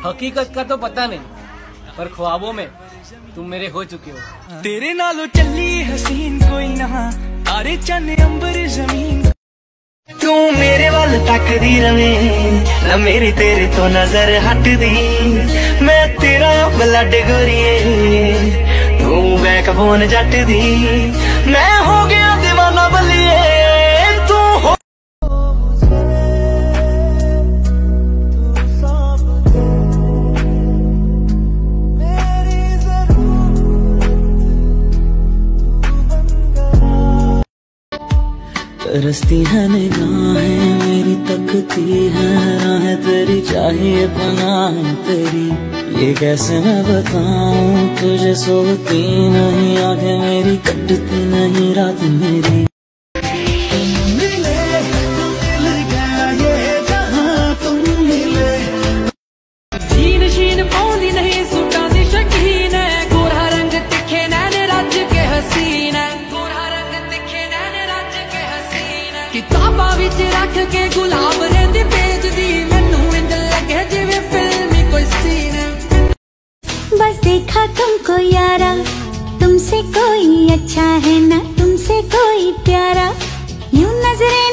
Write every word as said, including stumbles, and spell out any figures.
हकीकत का तो पता नहीं, पर ख्वाबों में तुम मेरे हो चुके हो। तेरे नालों चली हसीन कोई ना, तारे चन्ने अंबर जमीन। तू मेरे वाल तकदी रवे ना, मेरी तेरे तो नजर हट दी। मैं तेरा ब्लड गोरिए, तू बैकबोन जट दी। मैं हो गया दीवाना बलिए, तू हो तरसती है निगाहें मेरी, तकती है राहें तेरी, चाहिए पनाह तेरी। ये कैसे मैं बताऊं तुझे, सोती नहीं आंखें मेरी, कटती नहीं रात मेरी। जीन शीन पाउंदी नहीं, सूटां दी शकीन है, गोरा रंग तिखे नैन रज के हसीन है, गोरा रंग तिखे नैन रज के हसीन है। किताबां विच रख के गुलाब रेंदी भेजदी, मैनू इंज लगे जिवें फिल्मी कोई सीन है। बस देखा तुमको यारा, तुमसे कोई अच्छा है ना, तुमसे कोई प्यारा, यूं नजरें